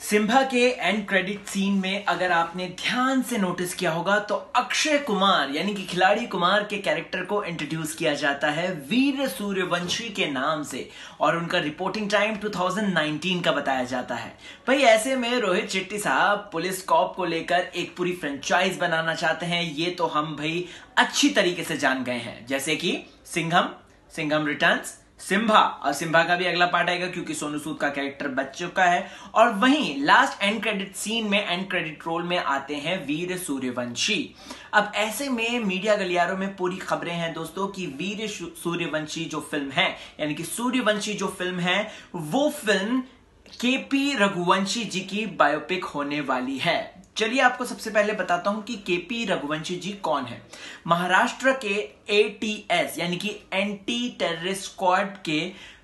Simba के and credit scene में अगर आपने ध्यान से नोटिस किया होगा तो अक्षय कुमार यानी कि खिलाड़ी कुमार के कैरेक्टर को इंट्रोड्यूस किया जाता है वीर सूर्यवंशी के नाम से और उनका रिपोर्टिंग टाइम 2019 का बताया जाता है। भाई ऐसे में रोहित शेट्टी साहब पुलिस कॉप को लेकर एक पूरी फ्रेंचाइज बनाना चाहते हैं, ये तो हम भाई अच्छी तरीके से जान गए हैं। जैसे कि सिंघम रिटर्न्स, सिम्बा, और सिम्बा का भी अगला पार्ट आएगा क्योंकि सोनू सूद का कैरेक्टर बच चुका है। और वहीं लास्ट एंड क्रेडिट सीन में एंड क्रेडिट रोल में आते हैं वीर सूर्यवंशी। अब ऐसे में मीडिया गलियारों में पूरी खबरें हैं दोस्तों कि वीर सूर्यवंशी जो फिल्म है यानी कि सूर्यवंशी जो फिल्म है वो फिल्म केपी रघुवंशी जी की बायोपिक होने वाली है। चलिए आपको सबसे पहले बताता हूं कि केपी रघुवंशी जी कौन है। महाराष्ट्र के एटीएस यानी कि एंटी टेररिस्ट स्क्वाड के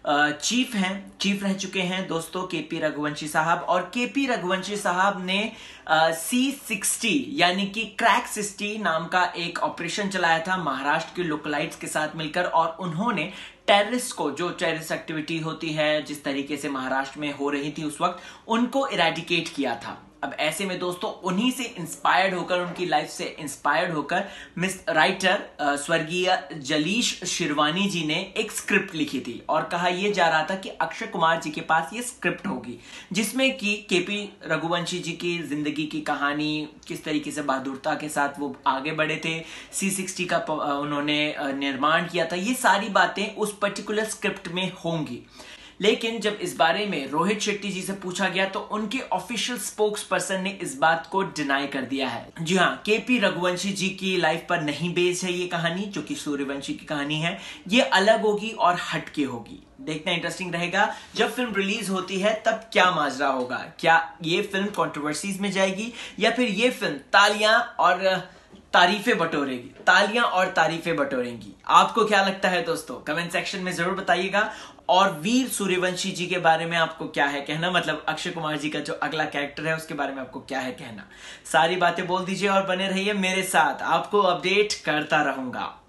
चीफ रह चुके हैं दोस्तों केपी रघुवंशी साहब। और केपी रघुवंशी साहब ने C60 यानी कि क्रैक 60 नाम का एक ऑपरेशन चलाया था महाराष्ट्र के लोकलाइट्स के साथ मिलकर, और उन्होंने टेररिस्ट को, जो टेररिस्ट एक्टिविटी होती है जिस तरीके से महाराष्ट्र में हो रही थी उस वक्त, उनको इरेडिकेट किया था। अब ऐसे में दोस्तों उन्हीं से इंस्पायर्ड होकर, उनकी लाइफ से इंस्पायर्ड होकर मिस राइटर स्वर्गीय जलीश शिरवानी जी ने एक स्क्रिप्ट लिखी थी और कहा यह जा रहा था कि अक्षय कुमार जी के पास ये स्क्रिप्ट होगी जिसमें कि केपी रघुवंशी जी की जिंदगी की कहानी, किस तरीके से बहादुरता के साथ वो आगे बढ़े थे, C60 का उन्होंने निर्माण किया था, ये सारी बातें उस पर्टिकुलर स्क्रिप्ट में होंगी। लेकिन जब इस बारे में रोहित शेट्टी जी से पूछा गया तो उनके ऑफिशियल स्पोक्स पर्सन ने इस बात को डिनाई कर दिया है। जी हाँ, केपी रघुवंशी जी की लाइफ पर नहीं बेस्ड है ये कहानी, जो कि सूर्यवंशी की कहानी है। ये अलग होगी और हटके होगी। देखना इंटरेस्टिंग रहेगा जब फिल्म रिलीज होती है तब क्या माजरा होगा। क्या ये फिल्म कंट्रोवर्सीज में जाएगी या फिर ये फिल्म तालियां और तारीफें बटोरेंगी। आपको क्या लगता है दोस्तों, कमेंट सेक्शन में जरूर बताइएगा। और वीर सूर्यवंशी जी के बारे में आपको क्या है कहना, मतलब अक्षय कुमार जी का जो अगला कैरेक्टर है उसके बारे में आपको क्या है कहना। सारी बातें बोल दीजिए और बने रहिए मेरे साथ, आपको अपडेट करता रहूंगा।